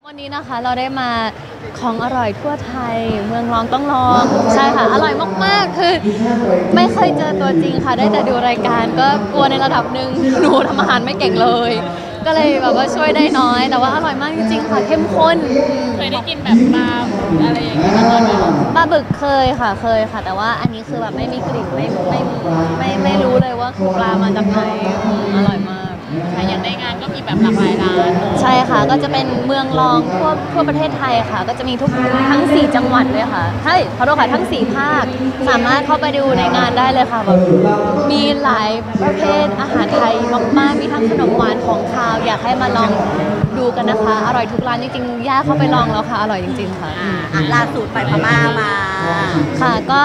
วันนี้นะคะเราได้มาของอร่อยทั่วไทยเมืองรองต้องลองใช่ค่ะอร่อยมากๆคือไม่เคยเจอตัวจริงค่ะได้แต่ดูรายการก็กลัวในระดับหนึ่งหนูทำอาหารไม่เก่งเลยก็เลยแบบว่าช่วยได้น้อยแต่ว่าอร่อยมากจริงๆค่ะเข้มข้นเคยได้กินแบบปลาอะไรอย่างนี้มาก่อนไหมคะปลาบึกเคยค่ะแต่ว่าอันนี้คือแบบไม่มีกลิ่นไม่รู้เลยว่าคือปลามาจากไหนอร่อยมากค่ะอย่างในงานก็มีแบบหลากหลายร้านใช่ค่ะก็จะเป็นเมืองรองทั่วประเทศไทยค่ะก็จะมีทั้ง4จังหวัดเลยค่ะใช่ขอโทษค่ะทั้ง4ภาคสามารถเข้าไปดูในงานได้เลยค่ะแบบมีหลายประเภทอาหารไทยมากๆมีทั้งขนมหวานของคาวอยากให้มาลองดูกันนะคะอร่อยทุกร้านจริงๆย่าเข้าไปลองแล้วค่ะอร่อยจริงๆค่ะล่าสุดไปพม่ามาค่ะก็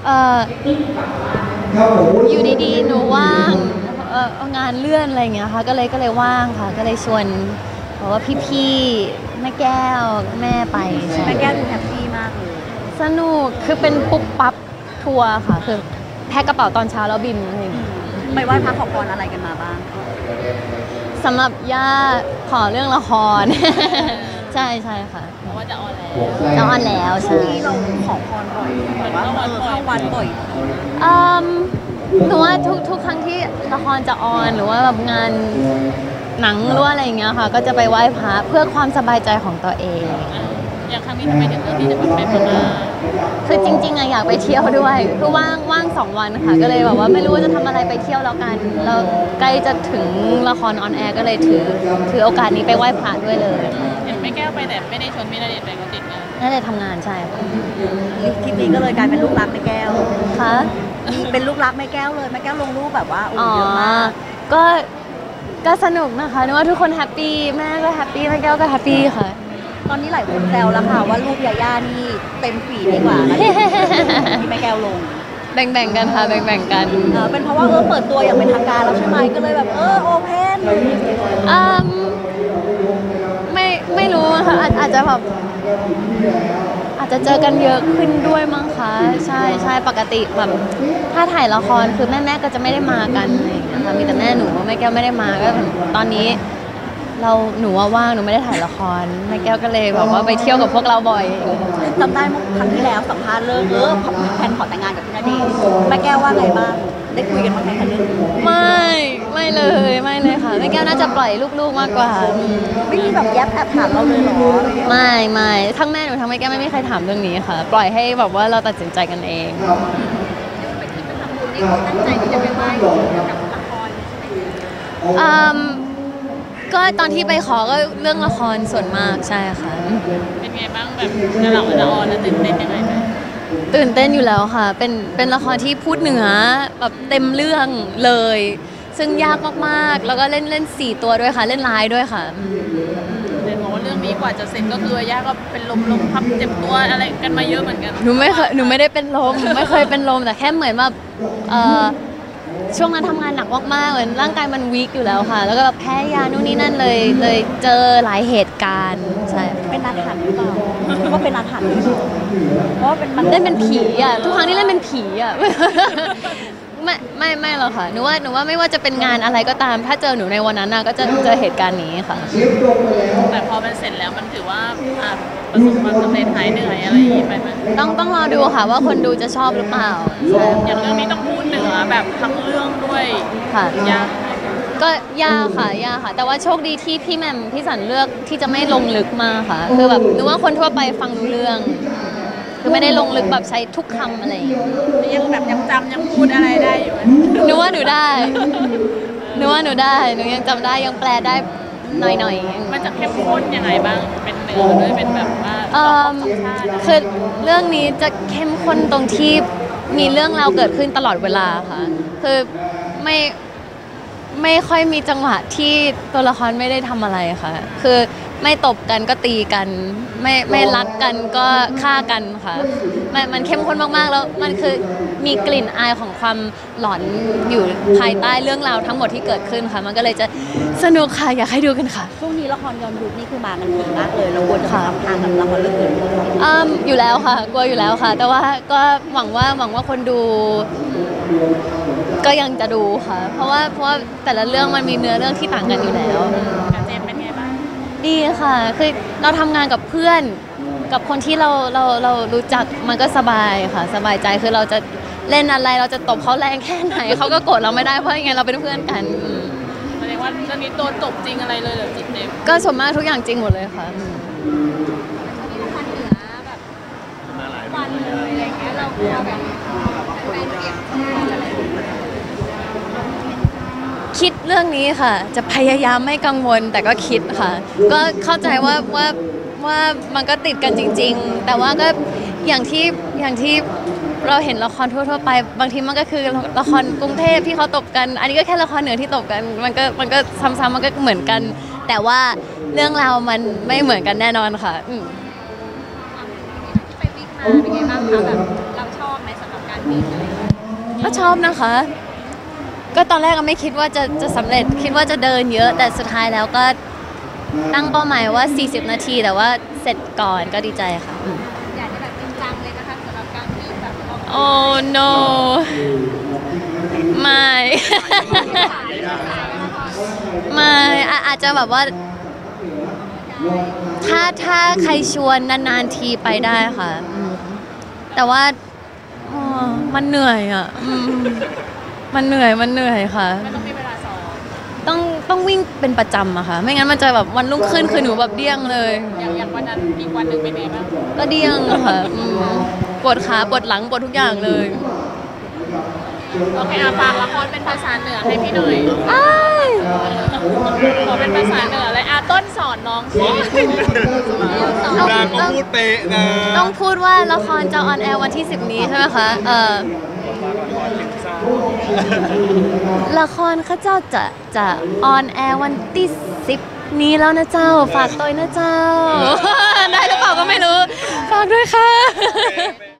อยู่ดีๆหนูว่างงานเลื่อนอะไรอย่างเงี้ยค่ะก็เลยว่างค่ะก็เลยชวนบอกว่าพี่ๆแม่แก้วแม่ไปแม่แก้วดูแฮปปี้มากเลยสนุกคือเป็นปุ๊บปั๊บทัวร์ค่ะคือแพ็คกระเป๋าตอนเช้าแล้วบินอะไรอย่างเงี้ยไปไหว้พระขอพรอะไรกันมาบ้างสำหรับย่าขอเรื่องละครใช่ค่ะเพราะว่าจะออนแล้วใช่เราขอพรบ่อยแบบว่าเข้าวัดบ่อยหนูว่าทุกครั้งที่ละครจะออนหรือว่าแบบงานหนังหรือว่าอะไรอย่างเงี้ยค่ะก็จะไปไหว้พระเพื่อความสบายใจของตัวเองอย่างครั้งนี้ทำไมถึงเลือกที่จะแบบไปพม่าคือจริงๆอะอยากไปเที่ยวด้วยคือว่าง2 วันค่ะก็เลยแบบว่าไม่รู้ว่าจะทำอะไรไปเที่ยวแล้วกันแล้วใกล้จะถึงละครออนแอร์ก็เลยถือโอกาสนี้ไปไหว้พระด้วยเลยเห็นแม่แก้วไปแต่ไม่ได้ชวนพี่ณเดชน์ไปก็ติดงานน่าจะทำงานใช่ค่ะคลิปนี้ก็เลยกลายเป็นลูกรักแม่แก้วค่ะเป็นลูกรักแม่แก้วเลยแม่แก้วลงรูปแบบว่าเยอะมากก็สนุกนะคะนึกว่าทุกคนแฮปปี้แม่ก็แฮปปี้แม่แก้วก็แฮปปี้ค่ะตอนนี้หลายคนแซวแล้วค่ะว่ารูปยาย่านี่เต็มฝีดีกว่าที่แม่แก้วลงแบ่งกันค่ะแบ่งกันเป็นเพราะว่าเปิดตัวอย่างเป็นทางการแล้วใช่ไหมก็เลยแบบโอเพนไม่รู้ค่ะอาจจะแบบอาจจะเจอกันเยอะขึ้นด้วยมั้งคะใช่ปกติแบบถ้าถ่ายละครคือแม่ก็จะไม่ได้มากันอะไรอย่างเงี้ยค่ะมีแต่แม่หนูแม่แก้วไม่ได้มาก็ตอนนี้หนูว่างหนูไม่ได้ถ่ายละครแม่แก้วก็เลยแบบว่าไปเที่ยวกับพวกเราบ่อยจำได้ครั้งที่แล้วสัมภาษณ์เรื่องแผนขอแต่งงานกับพี่ณเดชน์แม่แก้วว่าไงบ้างได้คุยกันบ้างไหมคะเรื่องไม่เลยค่ะแม่แก้วน่าจะปล่อยลูกๆมากกว่าไม่มีแบบแยบแอบถามเราเลยหรอไม่ทั้งแม่หนูทั้งแม่แก้วไม่มีใครถามเรื่องนี้ค่ะปล่อยให้แบบว่าเราตัดสินใจกันเองไปคิดไปทำบุญนี่ตั้งใจที่จะไปไหว้กับละครใช่ไหมก็ตอนที่ไปขอก็เรื่องละครส่วนมากใช่ค่ะเป็นไงบ้างแบบจะหลับจะออนแล้วตื่นเต้นยังไงไหมตื่นเต้นอยู่แล้วค่ะเป็นละครที่พูดเหนือแบบเต็มเรื่องเลยซึ่งยากมากๆแล้วก็เล่น4 ตัวด้วยค่ะเล่นร้ายด้วยค่ะเห็นบอกว่าเรื่องนี้กว่าจะเสร็จก็คือย่าก็เป็นลมพับเจ็บตัวอะไรกันมาเยอะเหมือนกันหนูไม่ได้เป็นลมไม่เคยเป็นลมแต่แค่เหมือนแบบช่วงนั้นทำงานหนักมากๆเหมือนร่างกายมันวีคอยู่แล้วค่ะแล้วก็แบบแพ้ยานู่นนี่นั่นเลยเจอหลายเหตุการณ์ใช่เป็นอาถรรพ์หรือเปล่าว่าเป็นอาถรรพ์หรือเปล่าเพราะว่าเป็นมันเล่นเป็นผีอ่ะทุกครั้งที่เล่นเป็นผีอ่ะไม่หรอกค่ะหนูว่าไม่ว่าจะเป็นงานอะไรก็ตามถ้าเจอหนูในวันนั้นก็จะเจอเหตุการณ์นี้ค่ะแต่พอมันเสร็จแล้วมันถือว่าประสบความสำเร็จหายเหนื่อยอะไรอย่างนี้ไปไหมต้องรอดูค่ะว่าคนดูจะชอบหรือเปล่าอย่างเรื่องนี้ต้องพูดเหนือแบบทั้งเรื่องด้วยค่ะยากก็ยากค่ะแต่ว่าโชคดีที่พี่แหม่มพี่สันเลือกที่จะไม่ลงลึกมาค่ะคือแบบหนูว่าคนทั่วไปฟังรู้เรื่องคือไม่ได้ลงลึกแบบใช้ทุกคำอะไรยังแบบยังจำยังพูดอะไรได้อยู่ไหมหนูว่าหนูได้หนูยังจำได้ยังแปลได้หน่อยมันจะเข้มข้นยังไงบ้างเป็นเนื้อด้วยเป็นแบบว่าคือเรื่องนี้จะเข้มข้นตรงที่มีเรื่องราวเกิดขึ้นตลอดเวลาค่ะคือไม่ค่อยมีจังหวะที่ตัวละครไม่ได้ทำอะไรค่ะคือไม่ตบกันก็ตีกันไม่รักกันก็ฆ่ากันค่ะมันเข้มข้นมากๆแล้วมันคือมีกลิ่นอายของความหลอนอยู่ภายใต้เรื่องราวทั้งหมดที่เกิดขึ้นค่ะมันก็เลยจะสนุกค่ะอยากให้ดูกันค่ะช่วงนี้ละครย้อนยุคนี่คือมากันถี่มากเลยเราควรจะทำทางกับละครเรื่องอื่นอยู่แล้วค่ะกลัวอยู่แล้วค่ะแต่ว่าก็หวังว่าคนดูก็ยังจะดูค่ะเพราะว่าแต่ละเรื่องมันมีเนื้อเรื่องที่ต่างกันอยู่แล้วกับเจมเป็นไงบ้างดดีค่ะคือเราทำงานกับเพื่อนกับคนที่เรารู้จักมันก็สบายค่ะสบายใจคือเราจะเล่นอะไรเราจะตบเขาแรงแค่ไหนเขาก็โกรธเราไม่ได้เพราะยังไงเราเป็นเพื่อนกันแสดงว่าเรื่องนี้โดนตบจริงอะไรเลยเหรอจุดเต็มก็ส่วนมากทุกอย่างจริงหมดเลยค่ะวันเลยอะไรเงี้ยเรากลัวแบบไปเก็บอะไรคิดเรื่องนี้ค่ะ จะพยายามไม่กังวลแต่ก็คิดค่ะ ก็เข้าใจว่ามันก็ติดกันจริง ๆ แต่ว่าก็อย่างที่เราเห็นละครทั่วๆไปบางทีมันก็คือละครกรุงเทพที่เขาตบกัน อันนี้ก็แค่ละครเหนือที่ตบกันมันก็ซ้ำๆมันก็เหมือนกัน แต่ว่าเรื่องราวมันไม่เหมือนกันแน่นอนค่ะไปวิ่งมาเป็นไงบ้างคะแบบเราชอบไหมสำหรับการวิ่งอะไรเงี้ยก็ชอบนะคะ ก็ตอนแรกก็ไม่คิดว่าจะสำเร็จคิดว่าจะเดินเยอะ แต่สุดท้ายแล้วก็ตั้งเป้าหมายว่า40 นาทีแต่ว่าเสร็จก่อนก็ดีใจค่ะอยากจะแบบจริงจังเลยนะคะสำหรับการวิ่งแบบออกโอ้ no ไม่ ไม่อาจจะแบบว่าถ้าใครชวนนานๆทีไปได้ค่ะแต่ว่ามันเหนื่อยอ่ะมันเหนื่อยค่ะมันต้องมีเวลาซ้อมต้องวิ่งเป็นประจำอะค่ะ ไม่งั้นมันจะแบบวันรุ่งขึ้นคือหนูแบบเดี้ยงเลยอย่างวันนั้นอีกวันหนึ่งเป็นไงบ้างก็เดี้ยงอะค่ะปวดขาปวดหลังปวดทุกอย่างเลยโอเคฝากละครเป็นภาษาเหนือให้พี่หน่อยอ้ายขอเป็นภาษาเหนือเลยต้นสอนน้องสินางก็พูดเป๊ะนะต้องพูดว่าละครจะออนแอร์วันที่10นี้ใช่ไหมคะละครข้าเจ้าจะออนแอร์วันที่10นี้แล้วนะเจ้าฝากตัวนะเจ้า ได้หรือเปล่าก็ไม่รู้ฝากด้วยค่ะ